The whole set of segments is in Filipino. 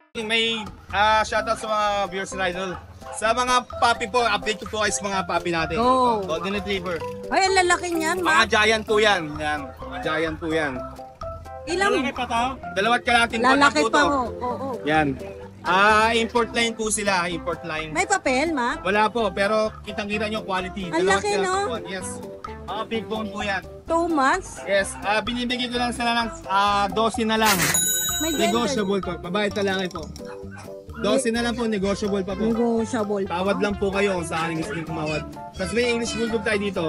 May shoutout sa mga viewers na idol. Sa mga puppy po, update ko po kayo sa mga puppy natin. Go. Golden Retriever. Ay, ang lalaki niyan, Mga ma. giant po yan. Yan. Mga giant po yan. Ilang Dalawat kalating lalaki po pa to. ho. Oo. Yan. Import line po sila. Import line. May papel, ma? Wala po, pero kitang-kita nyo quality. Ang Dalawat laki, kalating no? po. Yes. Mga big bone po yan. 2 months? Yes. Binibigay ko lang sila ng 12 na lang. May gender. Negotiable po. Babae talaki po. 12 na lang po, negotiable pa po. Negotiable. Tawad lang po kayo kung saan gusto nyo tumawad. Tapos may English Bulldog tayo dito.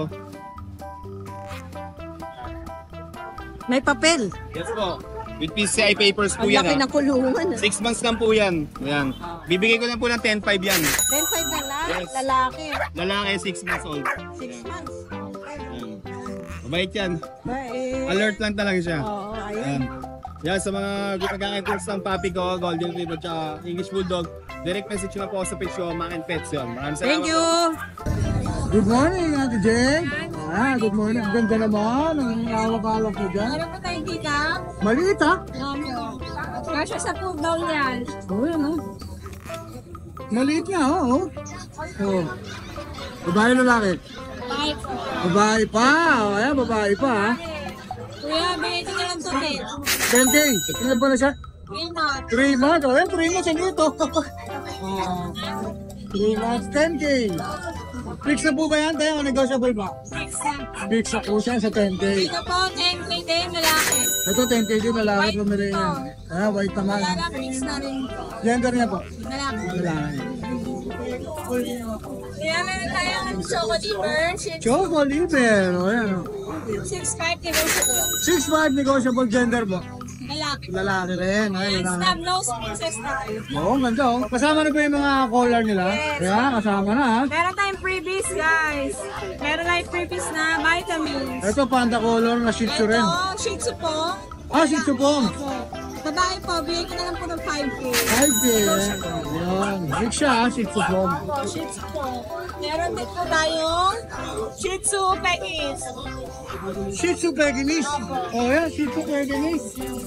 May papel. Yes po. With PCI papers po Ang yan. laki ng kulungan. 6 months lang po yan. Yan. Bibigay ko lang po ng 10.5 yan. 10.5 na lang. Yes. Lalaki. Lalaki 6 months old. 6 months. Yan. Mabait yan. Eh, Alert lang talaga siya. Oo, Yan. ayun. Yan, sa mga nagkakakit ng papi ko, Golden Retriever at English Bulldog, direct message nyo na po ako sa page ko, Mac and Pets yun. Maraming salamat Thank you. Good morning, Ate Jen. Good morning. Ang ganda naman. Ang alak-alak ko dyan. Ano ba tayo dito? Maliit ha? Kasya sa pugaw yan. Oo yan ha. Maliit nga oh. Oh. Babae lalaki. Bye po. Babae pa. O ayan, babae pa ha. Kuya, bigay ko na lang to, Ted. 10K. Ilan ba na siya? Peanut. 3 months. O yan, 3 months. Ang ito. 3 months, 10K. Fix na po ba yan? Tayo, negotiable ba? Fix na po siya sa 10K. Dito po, 10K din, lalaki. Ito 10K din, lalaki pumili niya. Ah, white naman. Lalaki, mix na rin. Gender niya po. Lalaki. Lalaki. Kaya meron tayo ng choco liver. Choco liver. O yan o. 6'5", negotiable. 6'5" negotiable gender po. Lalaki. Lalaki rin. Ay, And lalaki. snub nose princess tayo. Oo, ganda oh. Kasama na ba yung mga collar nila? Yes. Kaya, kasama na ha. Meron tayong freebies, guys. Meron tayong freebies na vitamins. Ito, panda color na shih tzu rin. Ito, Shih Tzu po. Ah, shih tzu po. Babae po, bigay ko na lang po ng 5K. 5K. Ayan. Big siya ha, shih tzu po. Opo, Shih Tzu po. Meron din po tayong Shih Tzu Pekis. Shih tzu Pekinese. Oh, yan, shih tzu Pekinese.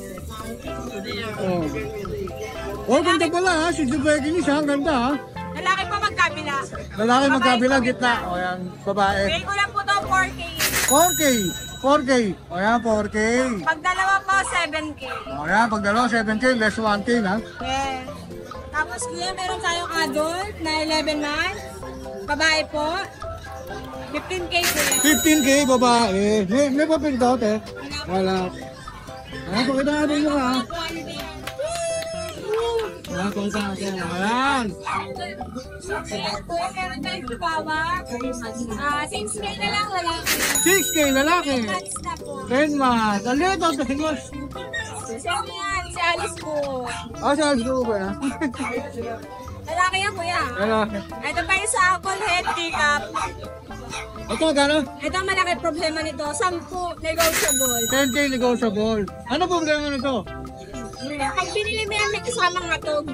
Oh. Oh, ganda pala ha, shih tzu Pekinese ha. Ang ganda ha. Lalaki po magkabila. Lalaki magkabila, gitna. O yan, babae. Bigay ko lang po ito 4K. 4K. 4K. O yan, 4K. Pag dalawa po, 7K. O yan, pag dalawa, 7K, less 1K na. Yes. Tapos kuya, meron tayong adult na 11 months. Babae po. 15K kuya. 15K babae. May papel daw, te? Wala. Ah, pakita natin mo ha. Ah, pakita natin. Ayan. Kuya, meron tayong chihuahua. 6K na lang lalaki. 6K lalaki. Months na po. 10 months. Ang lito, tingos. Saan yan? Si Alice po. Ah, saan ko ba na? Lalaki yan kuya. Lalaki. Ito pa yung sa apple head pick-up. Ito, gano'n? Ito ang malaki problema nito. 10 negotiable. 10K negotiable. Ano problema nito? Pag binili mo yan, may kasamang hatog.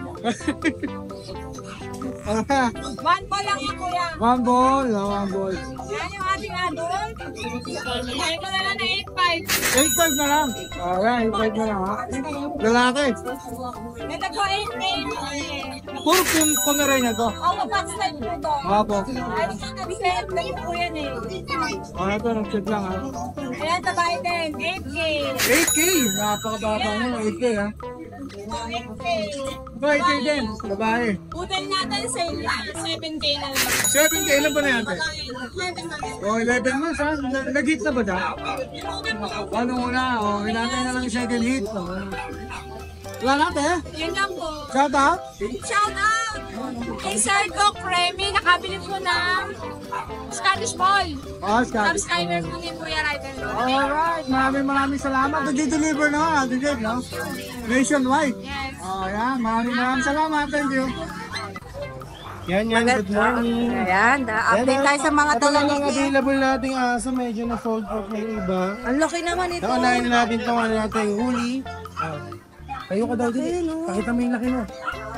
Ah, 1 ball lang yan, kuya. 1 ball. 1 ball. Yan yung ating adult. Kaya ko na lang na 8.5. 8.5 na lang. Alright, 8.5 na lang ha. Lalaki. Ito po 8K. Puro kumaray na to. Ako pa sa po to. Apo. Ay, nag-set lang po yan eh. Ah, ito, nag-check lang ha. Ayan, tabay din. 8K. 8K. Napakababa mo. 8K ha. 8K. Ito, 8K din. Babae. Putal natin sa 7K na lang. 7K lang ba na yan? 11 months. Oh, 11 months ha. Nag-hit na ba siya? Ano muna? Oh, hinatay na lang yung second hit. Wala natin eh. Yun lang po. Shout out. Shout out! Kay Sir Doc Remy, nakabili po ng Scottish Ball. Oh, Scott. Subscriber po ni Kuya Ryder. Alright, maraming salamat. Nag-deliver na, Ate no? Nationwide. Yes. Oh, yan. Maraming salamat. Thank you. Yan, good morning. Ayan, update tayo sa mga Ito lang ang talaniki. available nating aso, medyo na sold out na yung iba. Ang laki naman ito. Nakanain na natin itong ano natin, huli. Tayo ka daw din. Pakita mo yung laki mo.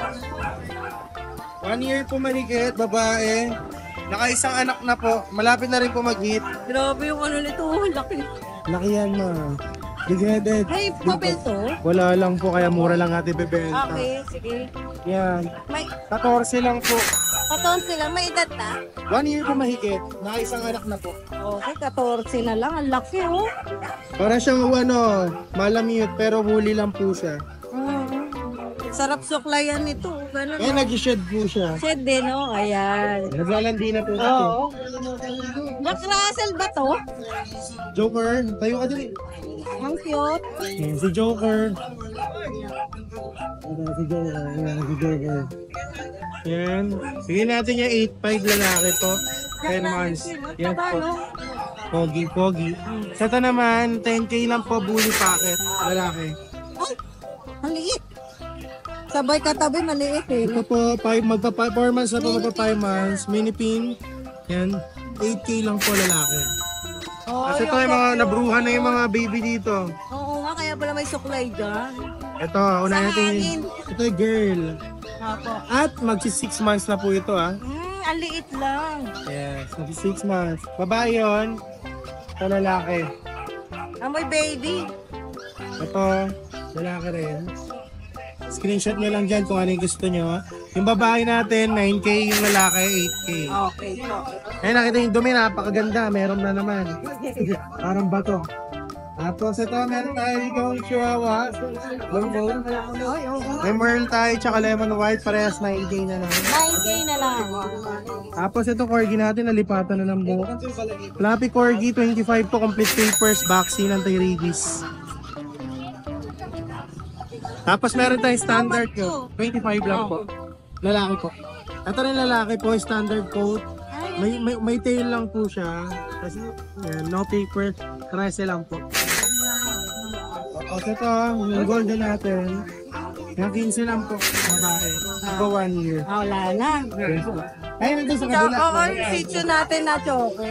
1 year po malikit, babae. Nakaisang anak na po. Malapit na rin po mag-hit. Grabe yung ano nito. Ang laki. Laki yan ma. Big-headed. May papel to? Wala lang po, kaya mura lang natin bebenta. Okay, sige. Yan. May 14 lang po. 14 lang. May edad na? 1 year po mahigit. Nakaisang anak na po. Okay, 14 na lang. Ang laki, oh. Para siyang malamute pero huli lang po siya. Sarap suklayan nito. Ganun. Eh, nag-shed po siya. Shed din, oh. Ayan. Naglalandi na po. Oo. Jack Russell ba to? Joker, tayo ka din. Ang cute. Yan, si Joker. Si Joker. Yan, si Joker. Yan. Sige natin yung 8'5 lalaki to. 10 months. Yan po. Pogi. Sa ito naman, 10K lang po bully packet. Lalaki. Ay, maliit. Sabay katabi, maliit eh. Ito po, 4 months na po, magpa 5 months. Mini pin. Yan. 8K lang po lalaki. Oh, Kasi ito yung mga nabruhan na yung mga baby dito. Oo nga, kaya pala may suklay dyan. Ito, una Sa natin. hangin. Ito yung girl. Apo. At magsi 6 months na po ito Ang liit lang. Yes, magsi 6 months. Babae yun. Ito lalaki. Amoy baby. Ito, lalaki rin. Screenshot nyo lang dyan kung ano yung gusto nyo. Yung babae natin, 9K. Yung lalaki, 8K. Okay. Ayun, nakita yung dumi, napakaganda. Meron na naman. Parang bato. Tapos ito, meron tayo yung chihuahua. Long bone. May merle tayo, tsaka lemon white. Parehas 9K na lang. 9K na lang. Tapos ito, corgi natin, nalipatan na ng buhok. Fluffy corgi, 25 po, complete papers, vaccine, anti-rabies. Tapos meron tayong standard coat. 25 lang po. Lalaki po. Ito rin lalaki po, standard coat. May tail lang po siya. Kasi yan, no paper, 13 lang po. Tapos ito, yung golden natin. Yung 15 lang po, babae. Ito 1 year. Wala na. Ayun, nandun sa Choco, kabila. yung sitio natin na choco.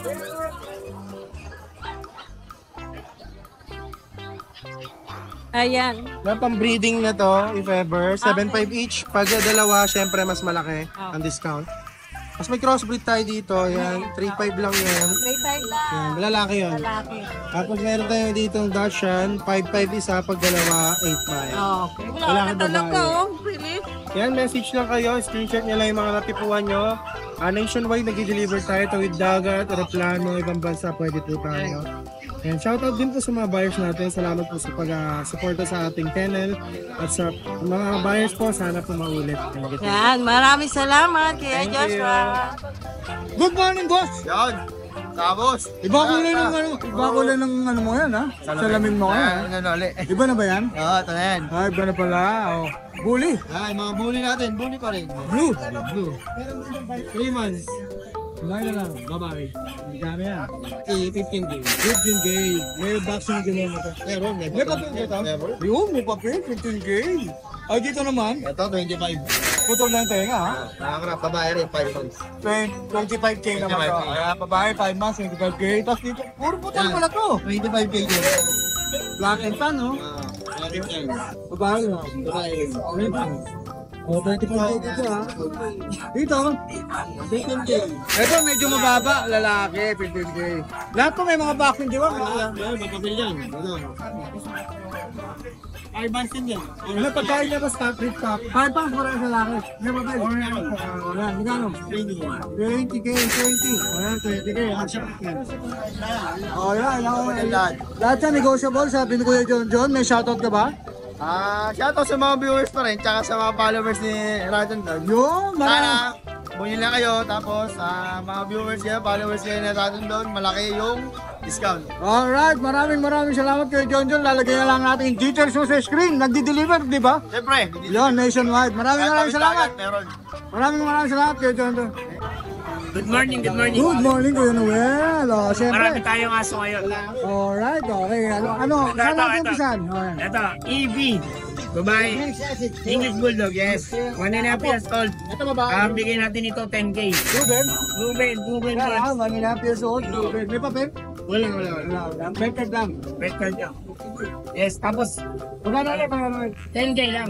Ayan. Yung pang-breeding na to, if ever, 7.5 each. Pag dalawa, syempre mas malaki ang discount. Mas may crossbreed tayo dito, yan. 3.5 lang yan. 3.5 lang. Yan, lalaki yun. Lalaki. Tapos meron tayo dito ng Dachshund, 5.5 isa, pag dalawa, 8.5. Okay. Wala Lalaki, na talaga, babae. oh. Philip. Yan, message lang kayo, screenshot nyo lang yung mga natipuan nyo. Nationwide, nag-deliver tayo to with dagat, aeroplano, ibang bansa, pwede po tayo. And shoutout din po sa mga buyers natin. Salamat po sa pag-suporta sa ating kennel. At sa mga buyers po, sana po maulit. Yan, maraming salamat kaya Thank Joshua. Good morning, boss! Yan. Tapos. Iba kulay ng ano mo yan, ha? Salamin mo yan, ha? Iba na ba yan? Oo, ito na yan. Ah, iba na pala. Oh. Bully. Ay, mga bully natin. Bully pa rin. Blue. 3 months. Wala na lang, babae. Hindi kami yan. 15K. 15K. May vaccine din mo ito. Meron. May papel dito? Meron. Yun, may papel. 15K. Ay, dito naman. Ito, 25. Putol na yung tenga, ha? Nakakarap, babae rin, 5 months. 25K naman to. 25K. Kaya babae, 5 months, 25K. Tapos dito, puro putol Yan. pala to. 25K din. Black and tan, no? Bakit yan? Babae, no? Babae rin. Oh, 25K dito, ha? Dito, 15K. ito medyo mababa, lalaki, 15K. Lahat to may mga vaccine, di ba? Meron, magpapil yan. Ito. 5 months din yan. Ano pagkain niya ba stop rate top? 5 pounds para sa lalaki. May papel. Ayan, magkano? 20K, 20. Ayan, 20K. Oh, yan. Lahat yan negotiable, sabi ni Kuya John. May shoutout ka ba? Shoutout sa mga viewers pa rin, tsaka sa mga followers ni Rajon Dog. Yun, Sana, bumili na kayo, tapos mga viewers kayo, followers kayo ni Rajon Dog, malaki yung discount. Alright, maraming salamat kay John. Lalagay na lang natin yung details mo sa screen. Nagdi-deliver, di ba? Siyempre, Yun, nationwide. Maraming salamat. Meron. Maraming salamat kay John. Good morning, good morning. Good morning, Kuya Noel. Oh, Marami siyempre. tayong aso ngayon. Alright, okay. Ano, saan natin umpisan? Okay. Ito, EV. Babae. English Bulldog, yes. 1.5 years old. Ito ba? Bigay natin ito 10K. Ruben? Ruben, Yeah, 1.5 years old. Ruben. May papel? Wala. Wala. Better lang. Red card niya. Yes, tapos Pagkano? 10K lang.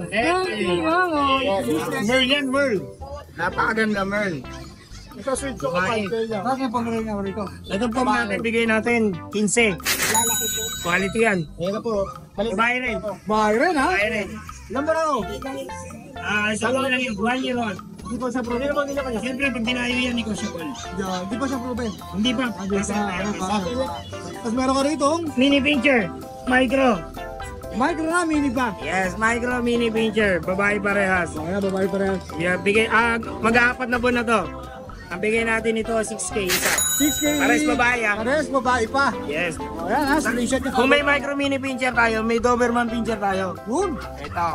Yes. Merl yan, Merl. Napakaganda, Merl. Ito sweet ko Babae. kapag Bakit pang rin ako rito? Ito po bigay natin 15. Quality yan. Ayan na po. Babae rin. Byron ha? Babae rin. Ilan ba raw? Sabi ko lang yung 1 year old. Hindi pa siya proven. Hindi pa nila kanya. Siyempre, pag dinayo yan, negotiable. Hindi pa siya proven. Hindi pa. Tapos meron ka rito. Mini pincher. Micro. Micro na, mini pa. Yes, micro mini pincher. Babae parehas. Ayan, babae pa rin. Yeah, mag-aapat na buwan na to. Ang bigay natin ito 6K isa. 6K. Pares babae ha. Pares babae pa. Yes. Ayan ha, screenshot niya. Kung may micro mini pincher tayo, may Doberman pincher tayo. Yun. Ito.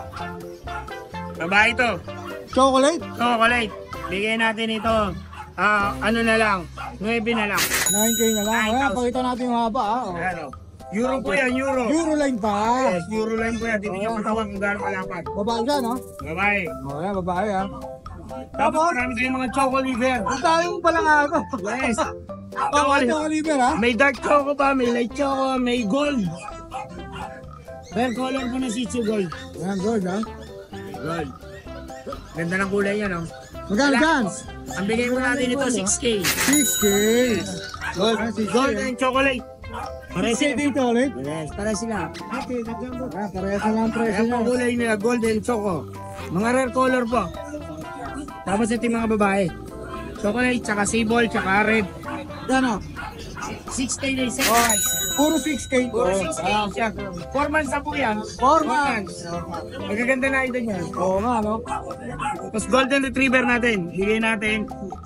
Babae ito. Chocolate. Chocolate. Bigay natin ito. Ano na lang. 9 na lang. 9K na lang. Ayan, 9,000. pakita natin yung haba ha. Oh. Ayan o. Euro po yan, euro. Euroline pa. Yes, euro line po yan. Titignan patawan kung gano'ng kalapat. Babae siya, no? Babae. Oh, ayan, babae ha. Tapos marami tayong mga choco liver. Ang tayo mo pala nga ako. Yes. Choco liver ha. May dark choco pa, may light choco, may gold. Rare color po na Shih Tzu gold. Ayan, good ha. Gold. Ganda ng kulay yan, oh. Magkano dyan? Ang bigay po natin ito, 6K. 6K. Gold. Gold and chocolate. Pares 6K dito ulit. Yes, pares sila. Ah, parehas na lang ang presyo Ayan niya. po kulay nila, gold and choco. Mga rare color po. Tapos ito yung mga babae. Chocolate, tsaka sable, tsaka red. Yan o. 6K na yung size. Puro 6K. Puro 6K siya. 4 months na po yan. 4 months. Magaganda na ito niya. Oo nga, no? Tapos golden retriever natin. Bigay natin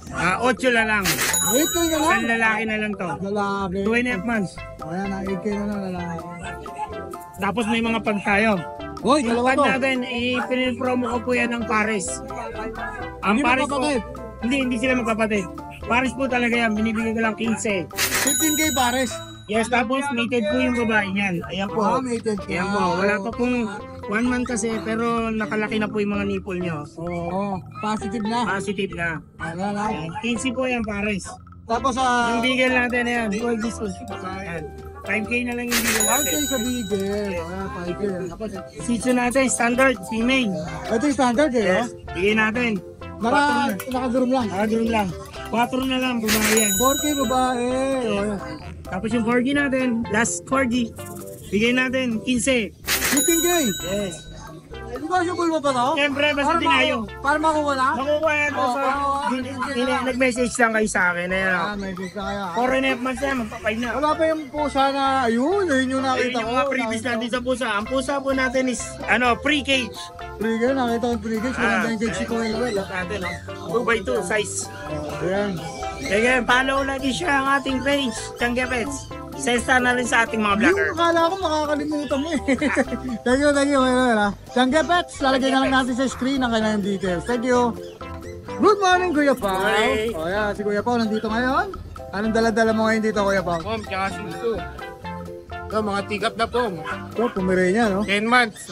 8 na lang. 8K na lang. Isang lalaki na lang to. Lalaki. 2.5 months. Ayan na, 8K na lang lalaki. Tapos may mga pag tayo. Hoy, Yung dalawa pag to. natin, i-promo ko po yan ng Pares. Ang Hindi Pares po, magkapatid? hindi sila magkapatid. Pares po talaga yan, binibigay ko lang 15. 15K pares. Yes, tapos mated po yung babae niyan. Ayan po. Ah, may 10K. Ayan po, wala pa pong 1 month kasi, pero nakalaki na po yung mga nipple nyo. Oo, positive na. Positive na. Ayan na. Ayan, 15 po yan, Pares. Tapos Yung bigel natin, ayan. Ayan. 5K na lang yung bigel 5K natin. sa bigel. Ayan, 5K. Tapos, Shih Tzu natin, standard, female. Ito yung standard eh, Yes, oh. bigay natin. Nakadurum lang. Nakaganoon lang. 4 na lang, babae yan. 4K babae. Oh, ayan. Tapos yung corgi natin, last corgi, bigay natin 15. 15K. Yes. Negotiable mo pa to? Siyempre, basta tinayo. Para makuha na? Makukuha yan po sa... Nag-message lang kayo sa akin. Ayan o. May visa kaya. 4.5 months na, magpapay na. Wala pa yung pusa na, ayun yung Ayun nakita ko. yung mga previous natin sa pusa. Ang pusa po natin is, pre-cage. Trigger, nakita ko yung trigger. Maganda yung cage ko yung level. Natin, 2x2 size. Ayan. Kaya follow lagi siya ang ating page, Changge Pets. Sesta na rin sa ating mga vlogger. Yung akala ko makakalimutan mo eh. Thank you. Changge Pets, lalagay na lang natin sa screen ang kanyang details. Thank you. Good morning, Kuya Pao. Morning. O yan, si Kuya Pao nandito ngayon. Anong dala-dala mo ngayon dito, Kuya Pao? Pom, tsaka sinto. Ito, mga tigap na pom. Ito, pumire niya, no? 10 months,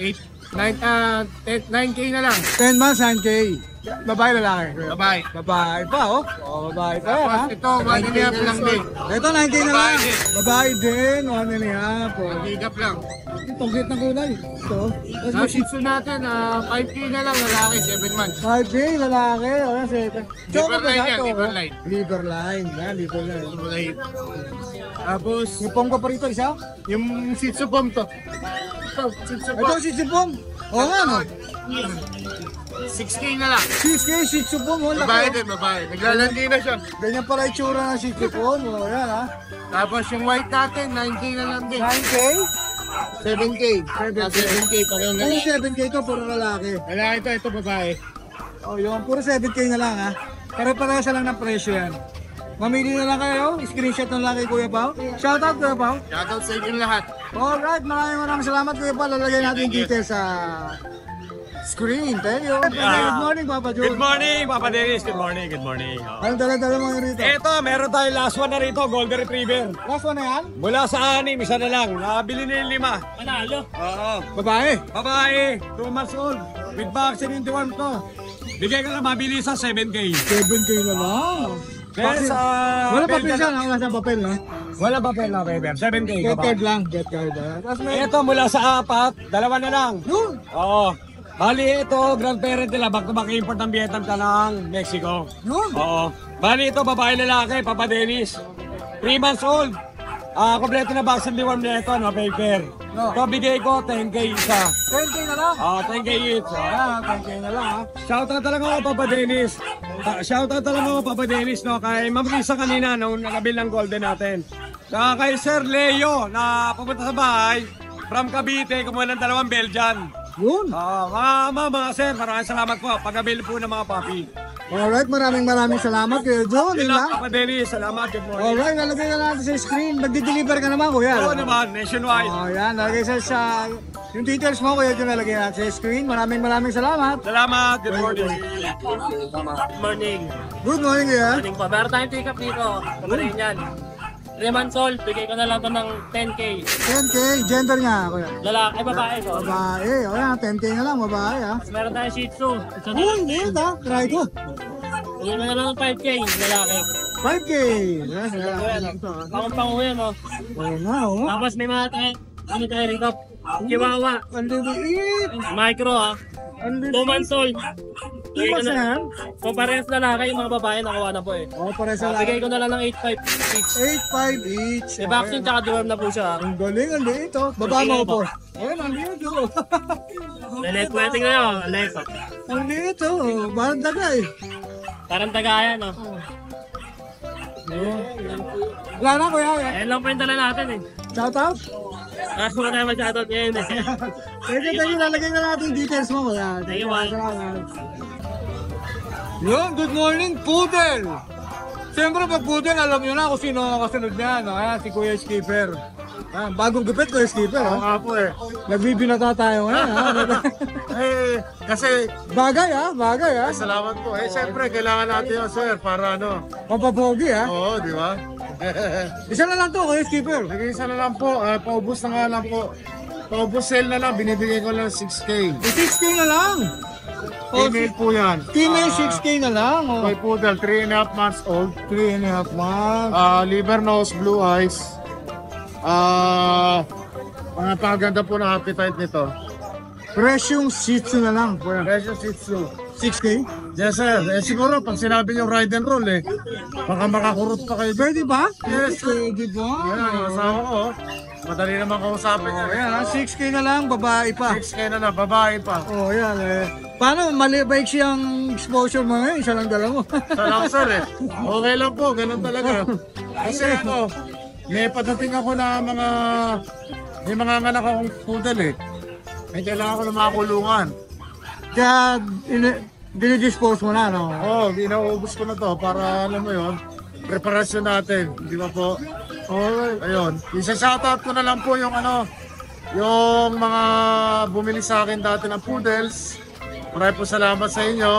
9K na lang. 10 months, 9K. Babae, lalaki. Babae. Babae pa, oh. O, babae pa, ha? Tapos ito, 1.5 lang din. Ito, 9K na Babae lang. din. Babae din, 1.5. Oh. Tigap lang. Itong cute ng kulay. Ito. Sa Shih Tzu natin, 5K na lang, lalaki, 7 months. 5K, lalaki. O, yan, 7. Choco ba line yan? yan, Choco? liver line. Liver line. Yan, liver line. Kulay. Tapos, Yung pong ko pa rito, isa? yung Shih Tzu pom to. Ito, Shih Tzu Ito, pom. si Sipong. Oo nga, no? 6K na lang. 6K, Shih Tzu Pong. Oh, Babae laki. din, babae. Naglalandi na siya. Ganyan pala itsura ng Shih Tzu Pong. O, yan, ha? Tapos yung white natin, 9K na lang din. 9K? 7K. 7K, pareho na. Puro 7K to, puro lalaki. Lalaki ito babae. O, yun. Puro 7K na lang, ha? Pare-pareho lang ng presyo yan. Mamili na lang kayo. Screenshot na lang kay Kuya Pao. Shoutout, Kuya Pao. Shoutout sa inyo lahat. Alright, maraming salamat Kuya Pao. Lalagay natin yung details sa screen. Thank you. Good morning, Papa Jun. Good morning, Papa Dennis. Good morning, good morning. Anong dala-dala mo yun rito? Eto, meron tayong last one na rito, Golden Retriever. Last one na yan? Mula sa 6, isa na lang. Nakabili na yung 5. Panalo. Oo. Babae. Babae, 2 months old. With vaccine in the one to. Bigay ka lang mabili sa 7K. 7K na lang. Then sa... Wala papel siya, wala siyang papel, no? Wala papel na, paper. 7K. Get babae. card lang, get card. Tapos may... Eto, mula sa 4, 2 na lang. Yun! Oo. Bali, ito, grandparent nila. Back-to-back import ng Vietnam ka ng Mexico. Yun! Oo. Bali, ito, babae lalaki, Papa Dennis. 3 months old. Kompleto na vaccine deworm na ito, no, paper. No. So, bigay ko 10K isa. 10K na lang. 10K each. Ayan, 10K na lang ha. Shoutout talaga ako, Papa Dennis. Shoutout talaga ako, Papa Dennis, no, kay Ma'am Risa kanina, nung nakabil ng golden natin. Saka kay Sir Leo, na pumunta sa bahay, from Cavite, kumuha ng 2 Belgian. Yun. Mga sir, maraming salamat po. Pag-avail po ng mga papi. Alright, maraming salamat Kuya John. Yun Yun lang, lang. Papa Dennis. Salamat. Good morning. Alright, lalagay na natin sa screen. Magdi-deliver ka naman, Kuya. Oo naman, nationwide. Oh, yan. Lalagay sa yung details mo, Kuya John, lalagay natin sa screen. Maraming salamat. Salamat. Good morning. Good morning. Good morning, Kuya. Morning po. Meron tayong pick up dito. Kamarin yan. 3 months old. Bigay ko na lang ito ng 10K. 10K, gender niya, Kuya. Lalaki, babae ko. Babae, o yan, 10K na lang, babae, ha. Meron tayong Shih Tzu. Isa na Uy, lang. nito, ha. Try ko. Bigay ko na lang ng 5K. Lalaki. 5K. Yes, ito, ha. Pangang-pango yan, oh. Oo nga, oo nga. Tapos may mga tayo rito. Chihuahua. Ang liit. Micro, ha. Ang 2 months old. Bigay ko Ipas na na. yan. Kung parehas lalaki, yung mga babae nakuha na po eh. O, pare sa Bigay ko na lang ng 8.5 each. 8.5 each. May vaccine tsaka deworm na po siya. Ang galing, ang liit, oh. Baba mo po. Ayun, ang liit, oh. Lelet wedding na yun. Lelet. Ang liit, oh. Parang daga, eh. Parang tagayan, oh. Wala na, Kuya. Ayan lang po yung dala natin eh. Shout out. Ako na tayo mag-shoutout ngayon eh. Thank you. Lalagay na natin details mo, Kuya. Thank you, man. Yun, good morning, Poodle! Siyempre, pag Poodle, alam nyo na kung sino ang kasunod niya, no? Ayan, si Kuya Skipper. Ayan, bagong gupit, Kuya Skipper, ha? nga po eh. Nagbibinata tayo ngayon, ha? Kasi Bagay, ha? Bagay, ha? salamat po. Siyempre, kailangan natin yun, sir, para Pampapogi, ha? Oo, di ba? Isa na lang to, Kuya Skipper. Nag-isa na lang po, paubos na nga lang po. Paubos sale na lang, binibigay ko lang 6K. 6K na lang. Female po yan. Female, 6K na lang, oh. Toy poodle, 3.5 months old. 3.5 months. Liver nose, blue eyes. Mga paganda po ng appetite nito. Presyong Shih Tzu na lang, Kuya. Presyo Shih Tzu. 6K? Yes sir, siguro pag sinabi niyo ride and roll baka makakurot pa kayo. Pwede ba? Yes. Pwede ba? Yan ang asawa ko. Madali naman kausapin niya. Ayan, ha? 6K na lang, babae pa. 6K na na, babae pa. Oh, yan eh. Paano, mali-bike siyang exposure mo ngayon? Isa lang dala mo. Sa lang sir Okay lang po, ganun talaga. Kasi may padating ako na may mga anak akong poodle May kailangan ko ng mga kulungan. Kaya, dinidispose mo na, no? Inaubos ko na to para alam mo yun, preparasyon natin, di ba po? Alright. Ayun, isa-shoutout ko na lang po yung yung mga bumili sa akin dati ng poodles. Maraming po salamat sa inyo.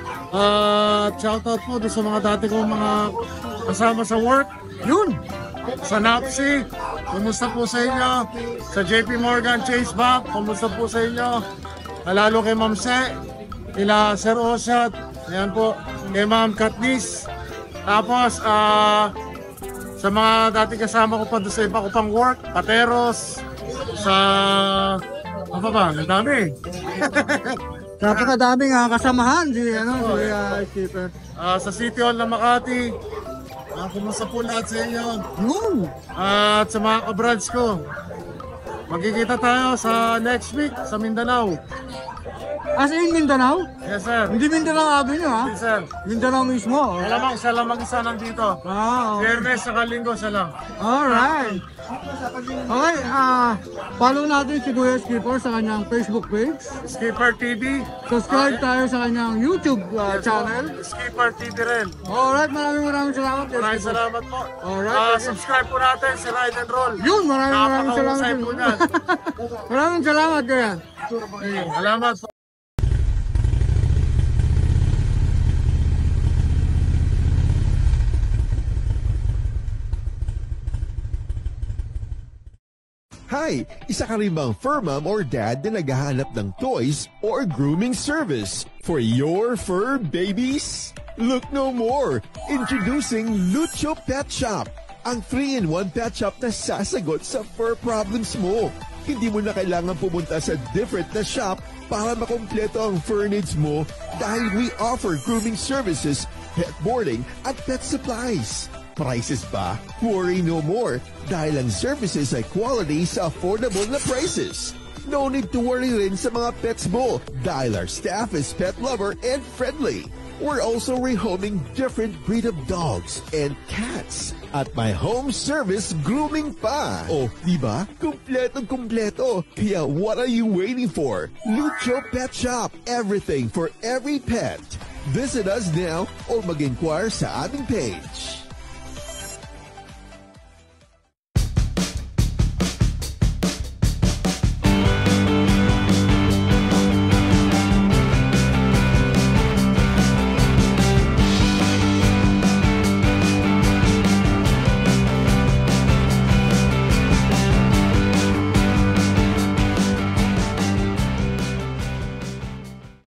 Shoutout po doon sa mga dati kong mga kasama sa work. Yun! Sa NAPSI, kumusta po sa inyo? Sa JP Morgan Chase Bank, kumusta po sa inyo? Lalo kay Ma'am Se, kila Sir Oshad, ayan po, kay Ma'am Katniss. Tapos, sa mga dati kasama ko pa doon sa iba ko pang work, Pateros, sa... Ano ba? Ang dami. Napakadaming kasamahan si Skipper. Sa City Hall ng Makati, kumusta po lahat sa inyo? Yun! At sa mga ka-branch ko, magkikita tayo sa next week sa Mindanao. As in Mindanao? Yes, sir. Hindi Mindanao Avenue, ha? Yes, sir. Mindanao mismo. Oh. Alamang siya lang mag-isa nandito. Okay. Viernes sa Linggo siya lang. Alright. Okay, follow natin si Kuya Skipper sa kanyang Facebook page. Skipper TV. Subscribe tayo sa kanyang YouTube channel. Skipper TV rin. Alright, maraming salamat. Maraming salamat po. Alright. Subscribe po natin sa Ride and Roll. Yun, maraming salamat. Napakahusay po niyan. Maraming salamat, Kuya. Salamat po. Hi! Isa ka rin bang fur mom or dad na naghahanap ng toys or grooming service for your fur babies? Look no more! Introducing Lucho Pet Shop, ang 3-in-1 pet shop na sasagot sa fur problems mo. Hindi mo na kailangan pumunta sa different na shop para makompleto ang fur needs mo dahil we offer grooming services, pet boarding, at pet supplies. Prices ba? Worry no more dahil ang services ay quality sa affordable na prices. No need to worry rin sa mga pets mo dahil our staff is pet lover and friendly. We're also rehoming different breed of dogs and cats at my home service grooming pa. Oh, diba? Kumpletong-kumpleto. Kaya what are you waiting for? Lucho Pet Shop. Everything for every pet. Visit us now or mag-inquire sa aming page.